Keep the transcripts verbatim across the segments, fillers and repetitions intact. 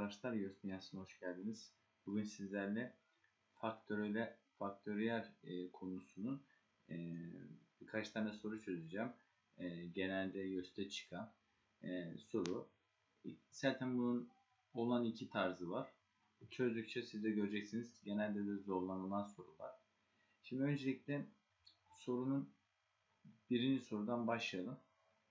arkadaşlar, Yos Dünyası'na hoş geldiniz. Bugün sizlerle faktöriyel, faktöriyel e, konusunun e, birkaç tane soru çözeceğim. E, genelde Yos'ta çıkan e, soru. Zaten bunun olan iki tarzı var. Çözdükçe siz de göreceksiniz. Genelde de zorlanılan sorular. Şimdi öncelikle sorunun birinci sorudan başlayalım.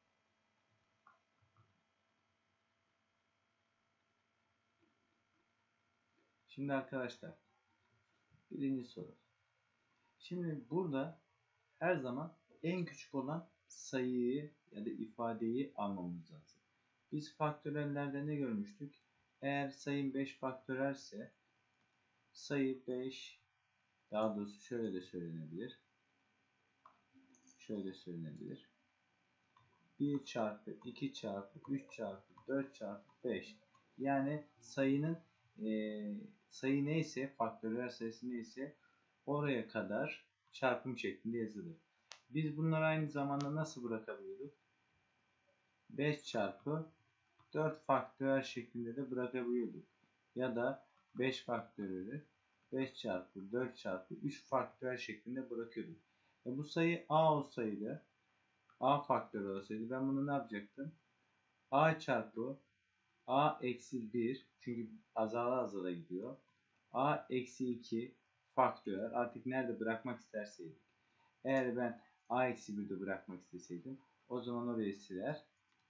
Şimdi arkadaşlar, birinci soru. Şimdi burada her zaman en küçük olan sayıyı ya da ifadeyi almamız lazım. Biz faktöriyellerde ne görmüştük? Eğer sayım beş faktörelse sayı beş, daha doğrusu şöyle de söylenebilir. Şöyle söylenebilir. bir çarpı iki çarpı üç çarpı dört çarpı beş. Yani sayının e, sayı neyse, faktöriyel sayısı neyse oraya kadar çarpım şeklinde yazılır. Biz bunları aynı zamanda nasıl bırakabiliyorduk? beş çarpı dört faktöriyel şeklinde de bırakabiliyorduk. Ya da beş faktöriyeli beş çarpı dört çarpı üç faktöriyel şeklinde bırakıyorduk. E bu sayı a olsaydı, a faktöriyel olsaydı ben bunu ne yapacaktım? A çarpı a eksi bir, çünkü azala azala gidiyor. A eksi iki faktöriyel, artık nerede bırakmak isterseydik. Eğer ben a eksi birde bırakmak isteseydim, o zaman oraya siler.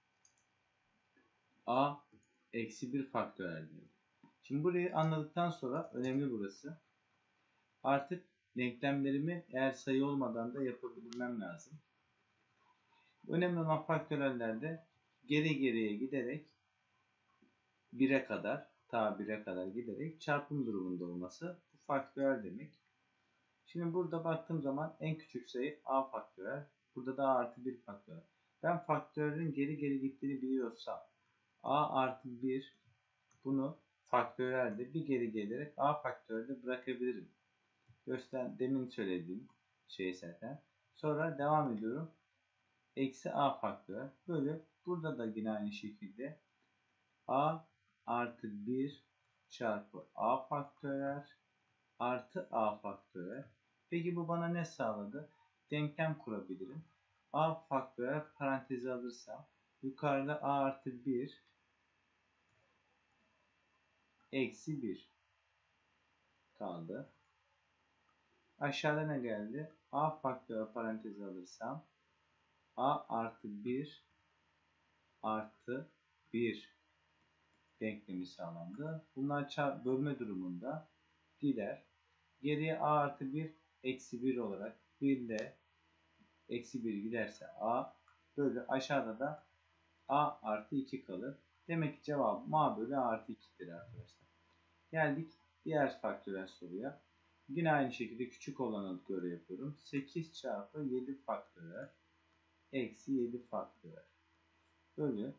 A eksi bir faktöriyel diyor. Şimdi burayı anladıktan sonra, önemli burası, artık denklemlerimi eğer sayı olmadan da yapabilmem lazım. Önemli olan faktöriyellerde geri geriye giderek bire kadar, ta bire kadar giderek çarpım durumunda olması bu faktöriyel demek. Şimdi burada baktığım zaman en küçük sayı a faktöriyel. Burada da a artı bir faktöriyel. Ben faktöriyelin geri geri gittiğini biliyorsam a artı bir, bunu faktöriyelde bir geri gelerek a faktöriyelde bırakabilirim. Göster, demin söylediğim şey zaten. Sonra devam ediyorum. Eksi a faktöriyel. Böyle burada da yine aynı şekilde a artı bir çarpı a faktöriyel artı a faktöriyel. Peki bu bana ne sağladı? Denklem kurabilirim. A faktöriyel parantezi alırsam yukarıda a artı bir eksi bir kaldı. Aşağıda ne geldi? A faktöriyel parantezi alırsam a artı bir artı bir denklemi sağlandı. Bunlar çarp bölme durumunda gider. Geriye a artı bir eksi bir olarak bir ile eksi bir giderse a bölü aşağıda da a artı iki kalır. Demek ki cevabım a bölü a artı iki'dir arkadaşlar. Geldik diğer faktöriyel soruya. Yine aynı şekilde küçük olana göre yapıyorum. sekiz çarpı yedi faktöriyel eksi yedi faktöriyel bölü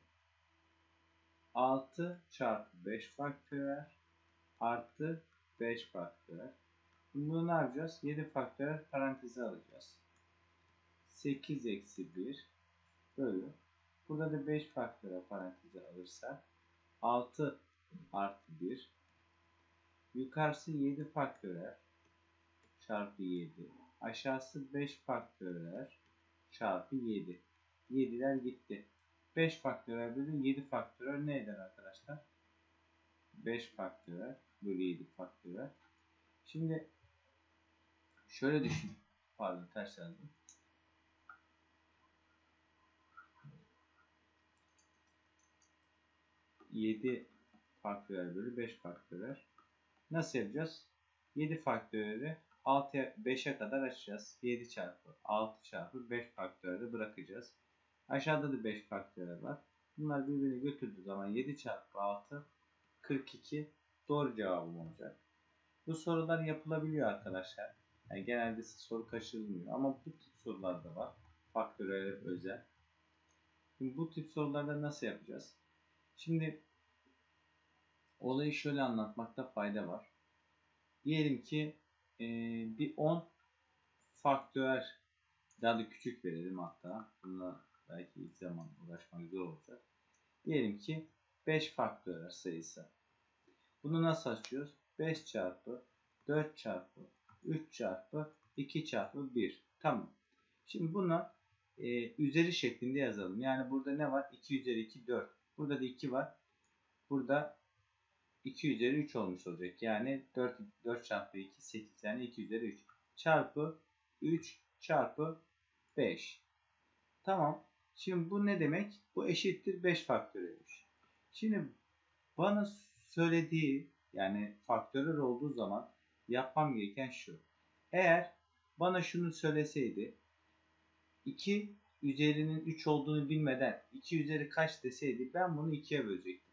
altı çarpı beş faktöriyel artı beş faktöriyel. Bunu ne yapacağız? yedi faktöriyel paranteze alacağız. sekiz eksi bir bölü. Burada da beş faktöriyel paranteze alırsak altı artı bir. Yukarısı yedi faktöriyel çarpı yedi. Aşağısı beş faktöriyel çarpı yedi. yediler gitti. beş faktöriyel bölü yedi faktöriyel ne eder arkadaşlar? beş faktöriyel bölü yedi faktöriyel. Şimdi şöyle düşün. Pardon, ters yazdım. yedi faktöriyel bölü beş faktöriyel. Nasıl yapacağız? yedi faktöriyeli altıya beşe kadar açacağız. yedi çarpı altı çarpı beş faktöriyeli bırakacağız. Aşağıda da beş faktöriyel var. Bunlar birbirini götürdüğü zaman yedi çarpı altı kırk iki doğru cevabım olacak. Bu sorular yapılabiliyor arkadaşlar. Yani genelde soru kaçırılmıyor ama bu tip sorular da var. Faktöriyel özel. Şimdi bu tip sorularda nasıl yapacağız? Şimdi olayı şöyle anlatmakta fayda var. Diyelim ki e, bir on faktöriyel, daha da küçük verelim hatta. Bununla belki ilk zaman uğraşmak zor olacak. Diyelim ki beş faktöriyel sayısı. Bunu nasıl açıyoruz? beş çarpı dört çarpı üç çarpı iki çarpı bir. Tamam. Şimdi buna e, üzeri şeklinde yazalım. Yani burada ne var? iki üzeri iki dört. Burada da iki var. Burada iki üzeri üç olmuş olacak. Yani dört, dört çarpı iki sekiz. Yani iki üzeri üç. Çarpı üç çarpı beş. Tamam. Şimdi bu ne demek? Bu eşittir beş faktöriyelmiş. Şimdi bana söylediği, yani faktörel olduğu zaman yapmam gereken şu. Eğer bana şunu söyleseydi, iki üzerinin üç olduğunu bilmeden iki üzeri kaç deseydi, ben bunu ikiye bölecektim.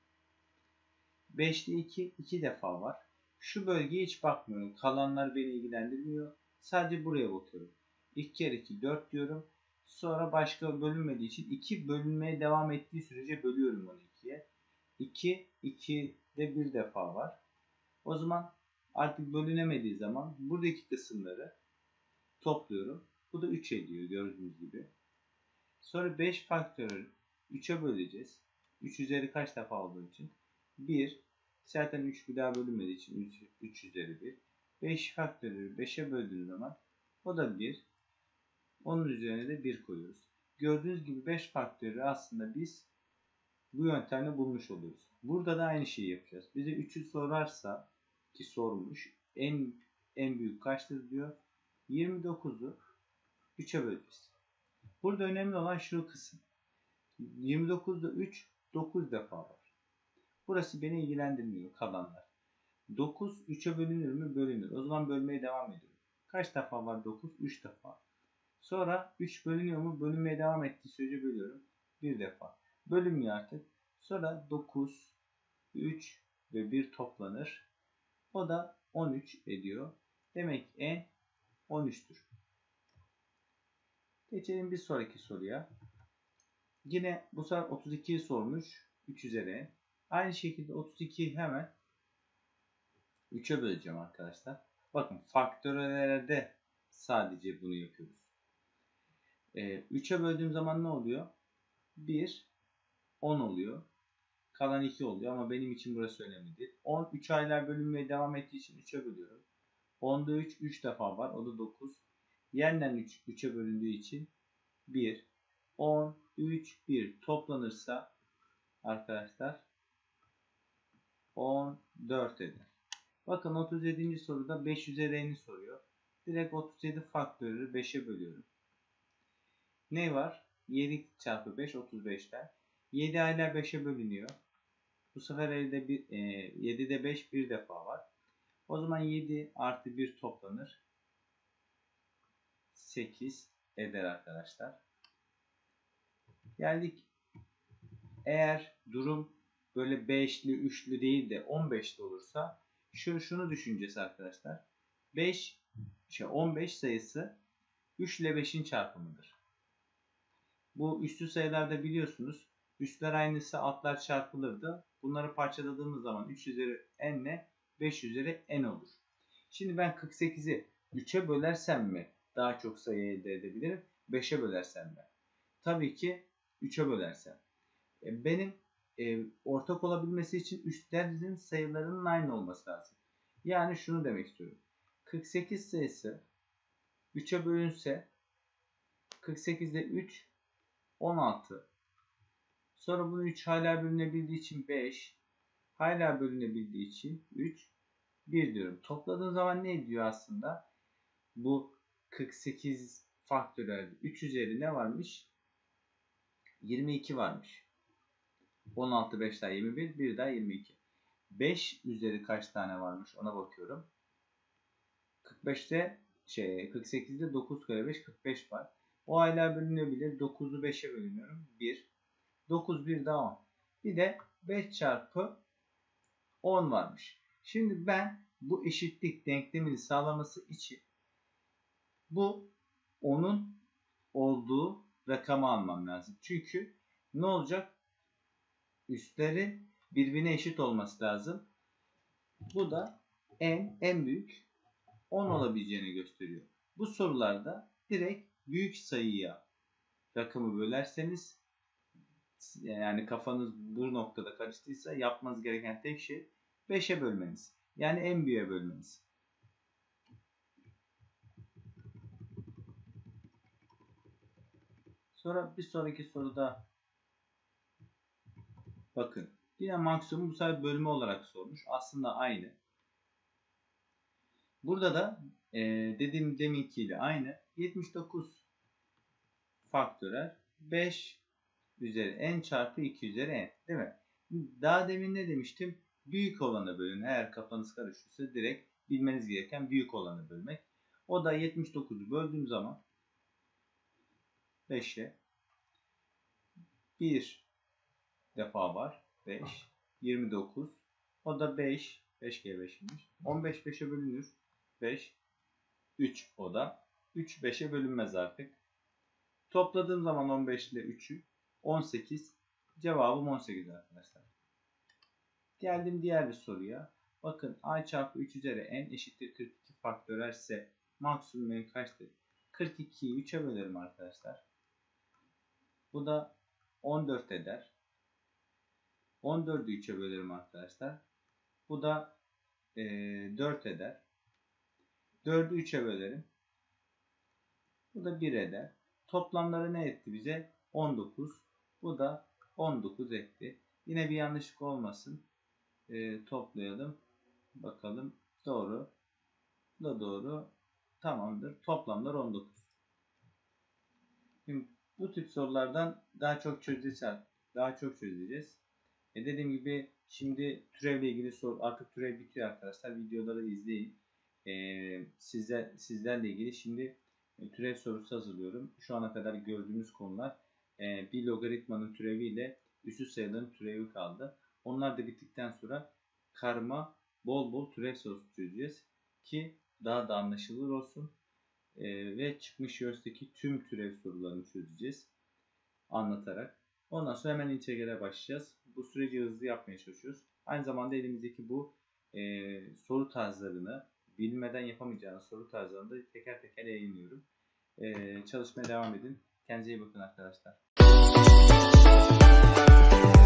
beşte iki iki defa var. Şu bölgeye hiç bakmıyorum. Kalanlar beni ilgilendirmiyor. Sadece buraya bakıyorum. iki kere iki dört diyorum. Sonra başka bölünmediği için iki bölünmeye devam ettiği sürece bölüyorum onu ikiye. iki, iki'de bir defa var. O zaman artık bölünemediği zaman buradaki kısımları topluyorum. Bu da üç ediyor gördüğünüz gibi. Sonra beş faktöriyel üçe böleceğiz. üç üzeri kaç defa olduğu için? bir. Zaten üç bir daha bölünmediği için üç, üç üzeri bir. beş faktöriyel beşe böldüğün zaman o da bir. Onun üzerine de bir koyuyoruz. Gördüğünüz gibi beş faktöriyel aslında biz bu yöntemle bulmuş oluyoruz. Burada da aynı şeyi yapacağız. Bize üçü sorarsa, ki sormuş, en en büyük kaçtır diyor. yirmi dokuzu üçe böleceğiz. Burada önemli olan şu kısım. yirmi dokuzda üç dokuz defa var. Burası beni ilgilendirmiyor, kalanlar. dokuz üçe bölünür mü? Bölünür. O zaman bölmeye devam ediyorum. Kaç defa var dokuz? üç defa. Sonra üç bölünüyor mu? Bölünmeye devam ettiği sürece bölüyorum. bir defa. Bölünmüyor artık. Sonra dokuz, üç ve bir toplanır. O da on üç ediyor. Demek ki n on üç'tür. Geçelim bir sonraki soruya. Yine bu sefer otuz iki'yi sormuş. üç üzeri n. Aynı şekilde otuz iki'yi hemen üçe böleceğim arkadaşlar. Bakın faktörellerde sadece bunu yapıyoruz. Ee, üçe böldüğüm zaman ne oluyor? bir, on oluyor. Kalan iki oluyor ama benim için burası önemli değil. on, üç aylar bölünmeye devam ettiği için üçe bölüyorum. onda üç, üç defa var. O da dokuz. Yeniden üç, üçe bölündüğü için bir. on, üç, bir toplanırsa arkadaşlar on dört eder. Bakın otuz yedinci soruda beş üzeri n'i soruyor. Direkt otuz yedi faktörü beşe bölüyorum. Ne var? yedi çarpı beş otuz beş'ten. yedi hala beşe bölünüyor. Bu sefer elde bir, e, yedi'de beş bir defa var. O zaman yedi artı bir toplanır. sekiz eder arkadaşlar. Geldik. Eğer durum böyle beşli, üçlü değil de on beşli olursa şu şunu düşüneceğiz arkadaşlar. beş şey on beş sayısı üç ile beş'in çarpımıdır. Bu üslü sayılarda biliyorsunuz üstler aynısı altlar çarpılırdı. Bunları parçaladığımız zaman üç üzeri n ile beş üzeri n olur. Şimdi ben kırk sekiz'i üçe bölersem mi daha çok sayı elde edebilirim? beşe bölersem mi? Tabii ki üçe bölersem. Benim e, ortak olabilmesi için üstlerin sayılarının aynı olması lazım. Yani şunu demek istiyorum. kırk sekiz sayısı üçe bölünse kırk sekiz'de üç on altı. Sonra bunu üç hala bölünebildiği için beş. Hala bölünebildiği için üç. bir diyorum. Topladığım zaman ne ediyor aslında? Bu kırk sekiz faktöriyel üç üzeri ne varmış? yirmi iki varmış. on altı beş daha yirmi bir. bir daha yirmi iki. beş üzeri kaç tane varmış ona bakıyorum. kırk beş'te şey kırk sekiz'de dokuz kere beş kırk beş var. O hala bölünebilir. dokuz'u beşe bölünüyorum. bir. dokuz bir daha on. Bir de beş çarpı on varmış. Şimdi ben bu eşitlik denklemini sağlaması için bu onun olduğu rakamı almam lazım. Çünkü ne olacak? Üstleri birbirine eşit olması lazım. Bu da n en büyük on olabileceğini gösteriyor. Bu sorularda direkt büyük sayıya rakamı bölerseniz, yani kafanız bu noktada karıştıysa yapmanız gereken tek şey beşe bölmeniz. Yani en büyüğe bölmeniz. Sonra bir sonraki soruda bakın. Yine maksimum bu sefer bölme olarak sormuş. Aslında aynı. Burada da e, dediğim deminkiyle aynı. yetmiş dokuz faktörel beş üzeri n çarpı iki üzeri n. Değil mi? Daha demin ne demiştim? Büyük olanı bölün. Eğer kafanız karışırsa direkt bilmeniz gereken büyük olanı bölmek. O da yetmiş dokuzu böldüğüm zaman beşe bir defa var. beş. yirmi dokuz. O da beş. beş kere beş'miş. on beş beşe bölünür. beş. üç o da. üç beşe bölünmez artık. Topladığım zaman on beş ile üç'ü on sekiz. Cevabım on sekiz arkadaşlar. Geldim diğer bir soruya. Bakın a çarpı üç üzeri n eşittir kırk iki faktörel ise maksimum n kaçtır? kırk iki'yi üç'e bölerim arkadaşlar. Bu da on dört eder. on dörd'ü üç'e bölerim arkadaşlar. Bu da e, dört eder. dörd'ü üç'e bölerim. Bu da bir eder. Toplamları ne etti bize? on dokuz. Bu da on dokuz etti. Yine bir yanlışlık olmasın. E, toplayalım. Bakalım. Doğru. Bu da doğru. Tamamdır. Toplamlar on dokuz. Şimdi bu tip sorulardan daha çok çözeceğiz. Daha çok çözeceğiz. E dediğim gibi şimdi türevle ilgili soru, artık türev bitiyor arkadaşlar. Videoları izleyin. E, sizler, sizlerle ilgili şimdi e, türev sorusu hazırlıyorum. Şu ana kadar gördüğümüz konular e, bir logaritmanın türevi ile üstsüz sayıların türevi kaldı. Onlar da bittikten sonra karma bol bol türev sorusu çözeceğiz ki daha da anlaşılır olsun. E, ve çıkmış yönteki tüm türev sorularını çözeceğiz anlatarak. Ondan sonra hemen integrale başlayacağız. Bu süreci hızlı yapmaya çalışıyoruz. Aynı zamanda elimizdeki bu e, soru tarzlarını, bilmeden yapamayacağınız soru tarzlarını da teker teker yayınlıyorum. E, çalışmaya devam edin. Kendinize iyi bakın arkadaşlar.